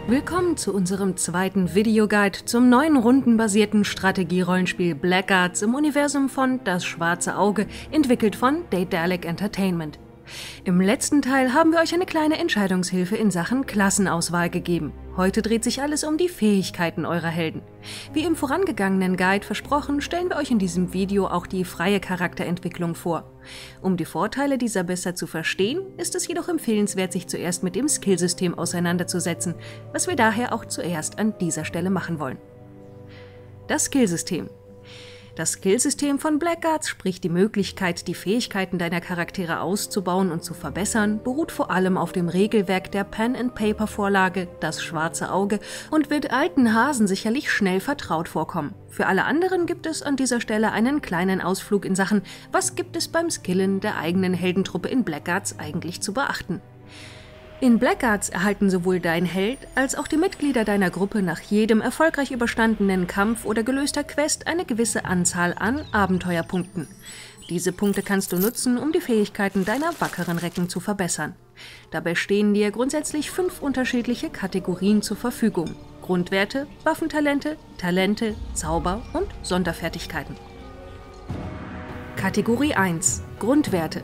Willkommen zu unserem zweiten Videoguide zum neuen rundenbasierten Strategie-Rollenspiel Blackguards im Universum von Das Schwarze Auge, entwickelt von Daedalic Entertainment. Im letzten Teil haben wir euch eine kleine Entscheidungshilfe in Sachen Klassenauswahl gegeben. Heute dreht sich alles um die Fähigkeiten eurer Helden. Wie im vorangegangenen Guide versprochen, stellen wir euch in diesem Video auch die freie Charakterentwicklung vor. Um die Vorteile dieser besser zu verstehen, ist es jedoch empfehlenswert, sich zuerst mit dem Skillsystem auseinanderzusetzen, was wir daher auch zuerst an dieser Stelle machen wollen. Das Skillsystem. Das Skillsystem von Blackguards, sprich die Möglichkeit, die Fähigkeiten deiner Charaktere auszubauen und zu verbessern, beruht vor allem auf dem Regelwerk der Pen-and-Paper-Vorlage Das Schwarze Auge und wird alten Hasen sicherlich schnell vertraut vorkommen. Für alle anderen gibt es an dieser Stelle einen kleinen Ausflug in Sachen, was gibt es beim Skillen der eigenen Heldentruppe in Blackguards eigentlich zu beachten. In Blackguards erhalten sowohl dein Held als auch die Mitglieder deiner Gruppe nach jedem erfolgreich überstandenen Kampf oder gelöster Quest eine gewisse Anzahl an Abenteuerpunkten. Diese Punkte kannst du nutzen, um die Fähigkeiten deiner wackeren Recken zu verbessern. Dabei stehen dir grundsätzlich 5 unterschiedliche Kategorien zur Verfügung: Grundwerte, Waffentalente, Talente, Zauber und Sonderfertigkeiten. Kategorie 1: Grundwerte.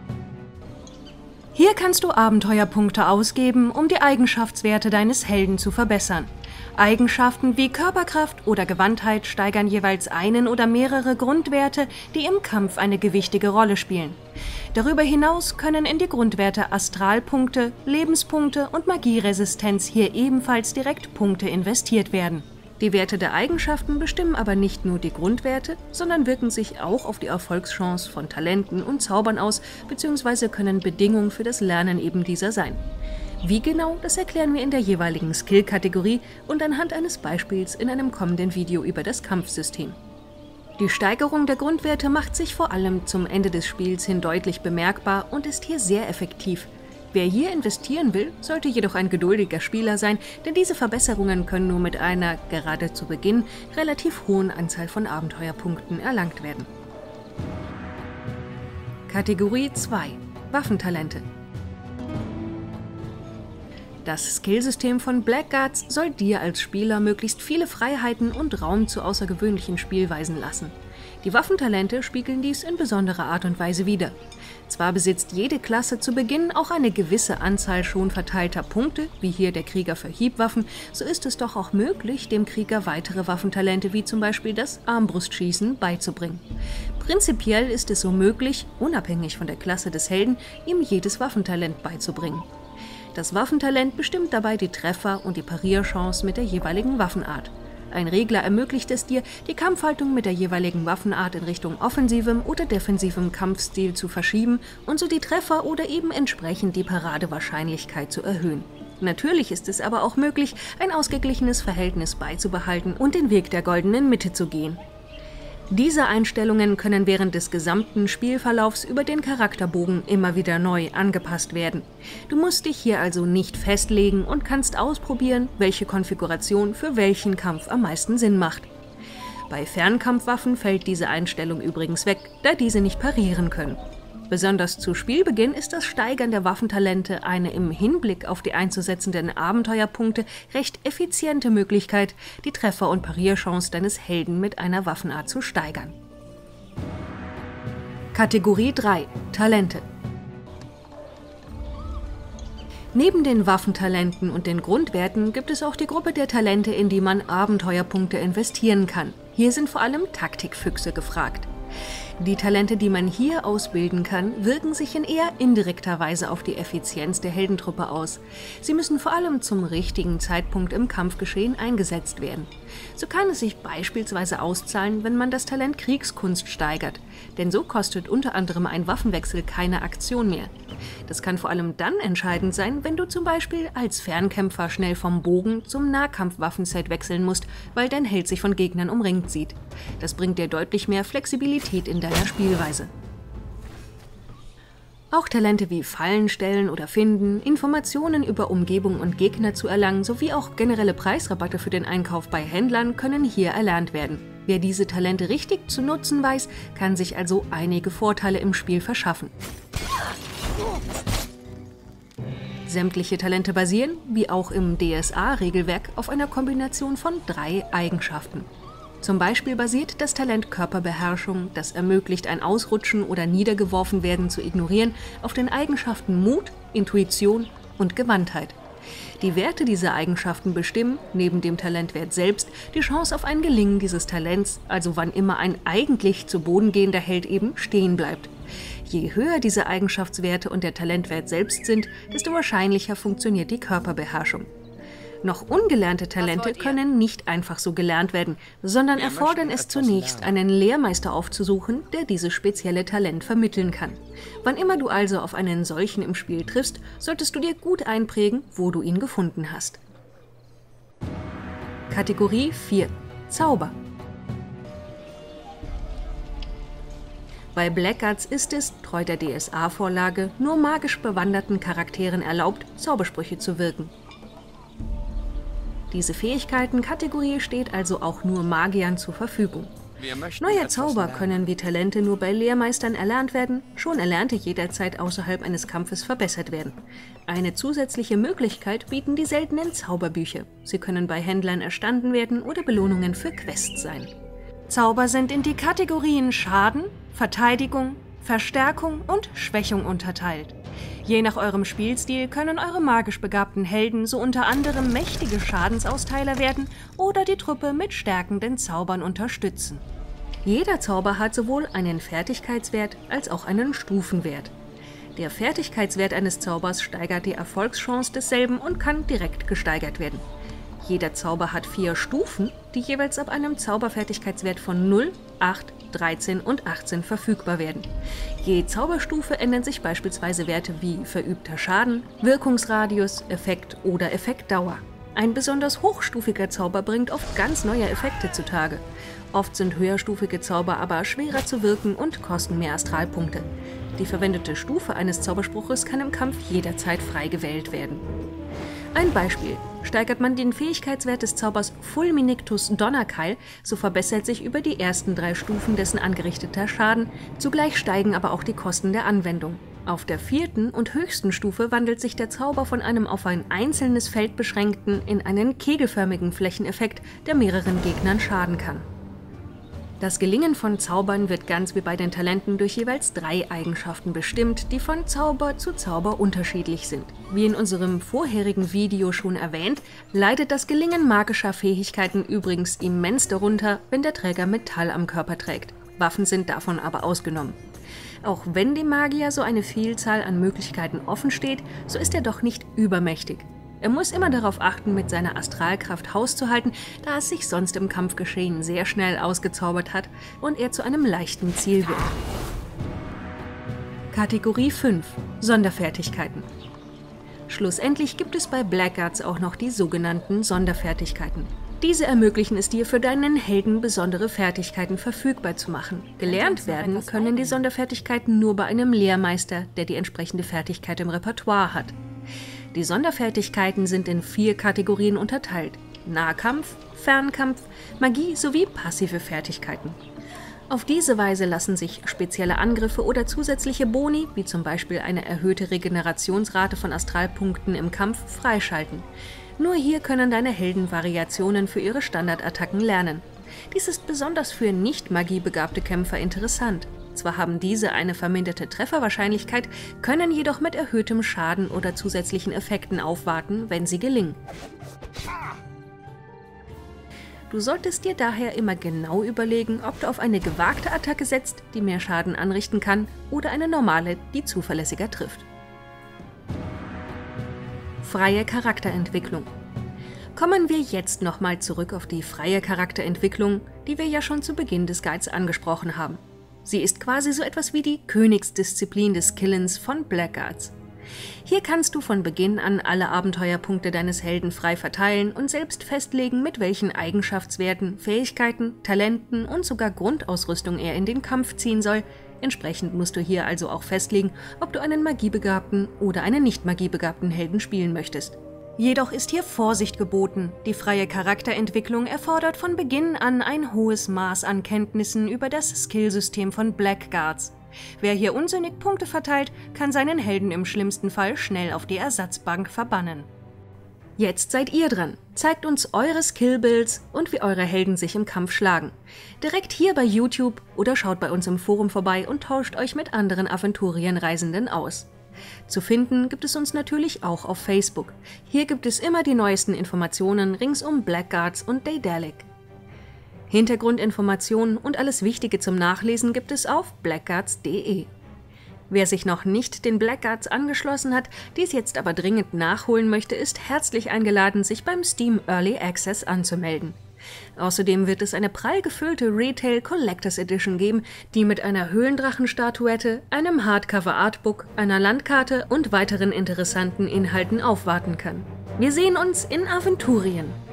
Hier kannst du Abenteuerpunkte ausgeben, um die Eigenschaftswerte deines Helden zu verbessern. Eigenschaften wie Körperkraft oder Gewandtheit steigern jeweils einen oder mehrere Grundwerte, die im Kampf eine gewichtige Rolle spielen. Darüber hinaus können in die Grundwerte Astralpunkte, Lebenspunkte und Magieresistenz hier ebenfalls direkt Punkte investiert werden. Die Werte der Eigenschaften bestimmen aber nicht nur die Grundwerte, sondern wirken sich auch auf die Erfolgschance von Talenten und Zaubern aus, bzw. können Bedingungen für das Lernen eben dieser sein. Wie genau, das erklären wir in der jeweiligen Skill-Kategorie und anhand eines Beispiels in einem kommenden Video über das Kampfsystem. Die Steigerung der Grundwerte macht sich vor allem zum Ende des Spiels hin deutlich bemerkbar und ist hier sehr effektiv. Wer hier investieren will, sollte jedoch ein geduldiger Spieler sein, denn diese Verbesserungen können nur mit einer, gerade zu Beginn, relativ hohen Anzahl von Abenteuerpunkten erlangt werden. Kategorie 2: Waffentalente. Das Skillsystem von Blackguards soll dir als Spieler möglichst viele Freiheiten und Raum zu außergewöhnlichen Spielweisen lassen. Die Waffentalente spiegeln dies in besonderer Art und Weise wider. Zwar besitzt jede Klasse zu Beginn auch eine gewisse Anzahl schon verteilter Punkte, wie hier der Krieger für Hiebwaffen, so ist es doch auch möglich, dem Krieger weitere Waffentalente wie zum Beispiel das Armbrustschießen beizubringen. Prinzipiell ist es so möglich, unabhängig von der Klasse des Helden, ihm jedes Waffentalent beizubringen. Das Waffentalent bestimmt dabei die Treffer und die Parierchance mit der jeweiligen Waffenart. Ein Regler ermöglicht es dir, die Kampfhaltung mit der jeweiligen Waffenart in Richtung offensivem oder defensivem Kampfstil zu verschieben und so die Treffer oder eben entsprechend die Paradewahrscheinlichkeit zu erhöhen. Natürlich ist es aber auch möglich, ein ausgeglichenes Verhältnis beizubehalten und den Weg der goldenen Mitte zu gehen. Diese Einstellungen können während des gesamten Spielverlaufs über den Charakterbogen immer wieder neu angepasst werden. Du musst dich hier also nicht festlegen und kannst ausprobieren, welche Konfiguration für welchen Kampf am meisten Sinn macht. Bei Fernkampfwaffen fällt diese Einstellung übrigens weg, da diese nicht parieren können. Besonders zu Spielbeginn ist das Steigern der Waffentalente eine im Hinblick auf die einzusetzenden Abenteuerpunkte recht effiziente Möglichkeit, die Treffer- und Parierchance deines Helden mit einer Waffenart zu steigern. Kategorie 3: Talente. Neben den Waffentalenten und den Grundwerten gibt es auch die Gruppe der Talente, in die man Abenteuerpunkte investieren kann. Hier sind vor allem Taktikfüchse gefragt. Die Talente, die man hier ausbilden kann, wirken sich in eher indirekter Weise auf die Effizienz der Heldentruppe aus. Sie müssen vor allem zum richtigen Zeitpunkt im Kampfgeschehen eingesetzt werden. So kann es sich beispielsweise auszahlen, wenn man das Talent Kriegskunst steigert, denn so kostet unter anderem ein Waffenwechsel keine Aktion mehr. Das kann vor allem dann entscheidend sein, wenn du zum Beispiel als Fernkämpfer schnell vom Bogen zum Nahkampfwaffenset wechseln musst, weil dein Held sich von Gegnern umringt sieht. Das bringt dir deutlich mehr Flexibilität in deiner Spielweise. Auch Talente wie Fallen stellen oder finden, Informationen über Umgebung und Gegner zu erlangen, sowie auch generelle Preisrabatte für den Einkauf bei Händlern können hier erlernt werden. Wer diese Talente richtig zu nutzen weiß, kann sich also einige Vorteile im Spiel verschaffen. Sämtliche Talente basieren, wie auch im DSA-Regelwerk, auf einer Kombination von 3 Eigenschaften. Zum Beispiel basiert das Talent Körperbeherrschung, das ermöglicht, ein Ausrutschen oder Niedergeworfenwerden zu ignorieren, auf den Eigenschaften Mut, Intuition und Gewandtheit. Die Werte dieser Eigenschaften bestimmen, neben dem Talentwert selbst, die Chance auf ein Gelingen dieses Talents, also wann immer ein eigentlich zu Boden gehender Held eben stehen bleibt. Je höher diese Eigenschaftswerte und der Talentwert selbst sind, desto wahrscheinlicher funktioniert die Körperbeherrschung. Noch ungelernte Talente können nicht einfach so gelernt werden, sondern erfordern es zunächst, einen Lehrmeister aufzusuchen, der dieses spezielle Talent vermitteln kann. Wann immer du also auf einen solchen im Spiel triffst, solltest du dir gut einprägen, wo du ihn gefunden hast. Kategorie 4: Zauber. Bei Blackguards ist es, treu der DSA-Vorlage, nur magisch bewanderten Charakteren erlaubt, Zaubersprüche zu wirken. Diese Fähigkeitenkategorie steht also auch nur Magiern zur Verfügung. Neue Zauber können wie Talente nur bei Lehrmeistern erlernt werden, schon Erlernte jederzeit außerhalb eines Kampfes verbessert werden. Eine zusätzliche Möglichkeit bieten die seltenen Zauberbücher. Sie können bei Händlern erstanden werden oder Belohnungen für Quests sein. Zauber sind in die Kategorien Schaden, Verteidigung, Verstärkung und Schwächung unterteilt. Je nach eurem Spielstil können eure magisch begabten Helden so unter anderem mächtige Schadensausteiler werden oder die Truppe mit stärkenden Zaubern unterstützen. Jeder Zauber hat sowohl einen Fertigkeitswert als auch einen Stufenwert. Der Fertigkeitswert eines Zaubers steigert die Erfolgschance desselben und kann direkt gesteigert werden. Jeder Zauber hat 4 Stufen, die jeweils ab einem Zauberfertigkeitswert von 0, 8, 13 und 18 verfügbar werden. Je Zauberstufe ändern sich beispielsweise Werte wie verübter Schaden, Wirkungsradius, Effekt oder Effektdauer. Ein besonders hochstufiger Zauber bringt oft ganz neue Effekte zutage. Oft sind höherstufige Zauber aber schwerer zu wirken und kosten mehr Astralpunkte. Die verwendete Stufe eines Zauberspruches kann im Kampf jederzeit frei gewählt werden. Ein Beispiel: Steigert man den Fähigkeitswert des Zaubers Fulminictus Donnerkeil, so verbessert sich über die ersten 3 Stufen dessen angerichteter Schaden, zugleich steigen aber auch die Kosten der Anwendung. Auf der 4. und höchsten Stufe wandelt sich der Zauber von einem auf ein einzelnes Feld beschränkten in einen kegelförmigen Flächeneffekt, der mehreren Gegnern schaden kann. Das Gelingen von Zaubern wird ganz wie bei den Talenten durch jeweils 3 Eigenschaften bestimmt, die von Zauber zu Zauber unterschiedlich sind. Wie in unserem vorherigen Video schon erwähnt, leidet das Gelingen magischer Fähigkeiten übrigens immens darunter, wenn der Träger Metall am Körper trägt. Waffen sind davon aber ausgenommen. Auch wenn dem Magier so eine Vielzahl an Möglichkeiten offen steht, so ist er doch nicht übermächtig. Er muss immer darauf achten, mit seiner Astralkraft Haus zu halten, da es sich sonst im Kampfgeschehen sehr schnell ausgezaubert hat und er zu einem leichten Ziel wird. Kategorie 5: Sonderfertigkeiten. Schlussendlich gibt es bei Blackguards auch noch die sogenannten Sonderfertigkeiten. Diese ermöglichen es dir, für deinen Helden besondere Fertigkeiten verfügbar zu machen. Gelernt werden können die Sonderfertigkeiten nur bei einem Lehrmeister, der die entsprechende Fertigkeit im Repertoire hat. Die Sonderfertigkeiten sind in 4 Kategorien unterteilt: Nahkampf, Fernkampf, Magie sowie passive Fertigkeiten. Auf diese Weise lassen sich spezielle Angriffe oder zusätzliche Boni, wie zum Beispiel eine erhöhte Regenerationsrate von Astralpunkten im Kampf, freischalten. Nur hier können deine Helden Variationen für ihre Standardattacken lernen. Dies ist besonders für nicht magiebegabte Kämpfer interessant. Zwar haben diese eine verminderte Trefferwahrscheinlichkeit, können jedoch mit erhöhtem Schaden oder zusätzlichen Effekten aufwarten, wenn sie gelingen. Du solltest dir daher immer genau überlegen, ob du auf eine gewagte Attacke setzt, die mehr Schaden anrichten kann, oder eine normale, die zuverlässiger trifft. Freie Charakterentwicklung. Kommen wir jetzt nochmal zurück auf die freie Charakterentwicklung, die wir ja schon zu Beginn des Guides angesprochen haben. Sie ist quasi so etwas wie die Königsdisziplin des Killens von Blackguards. Hier kannst du von Beginn an alle Abenteuerpunkte deines Helden frei verteilen und selbst festlegen, mit welchen Eigenschaftswerten, Fähigkeiten, Talenten und sogar Grundausrüstung er in den Kampf ziehen soll. Entsprechend musst du hier also auch festlegen, ob du einen magiebegabten oder einen nicht magiebegabten Helden spielen möchtest. Jedoch ist hier Vorsicht geboten. Die freie Charakterentwicklung erfordert von Beginn an ein hohes Maß an Kenntnissen über das Skillsystem von Blackguards. Wer hier unsinnig Punkte verteilt, kann seinen Helden im schlimmsten Fall schnell auf die Ersatzbank verbannen. Jetzt seid ihr dran. Zeigt uns eure Skillbuilds und wie eure Helden sich im Kampf schlagen. Direkt hier bei YouTube oder schaut bei uns im Forum vorbei und tauscht euch mit anderen Aventurienreisenden aus. Zu finden gibt es uns natürlich auch auf Facebook. Hier gibt es immer die neuesten Informationen rings um Blackguards und Daedalic. Hintergrundinformationen und alles Wichtige zum Nachlesen gibt es auf blackguards.de. Wer sich noch nicht den Blackguards angeschlossen hat, dies jetzt aber dringend nachholen möchte, ist herzlich eingeladen, sich beim Steam Early Access anzumelden. Außerdem wird es eine prall gefüllte Retail Collectors Edition geben, die mit einer Höhlendrachenstatuette, einem Hardcover-Artbook, einer Landkarte und weiteren interessanten Inhalten aufwarten kann. Wir sehen uns in Aventurien!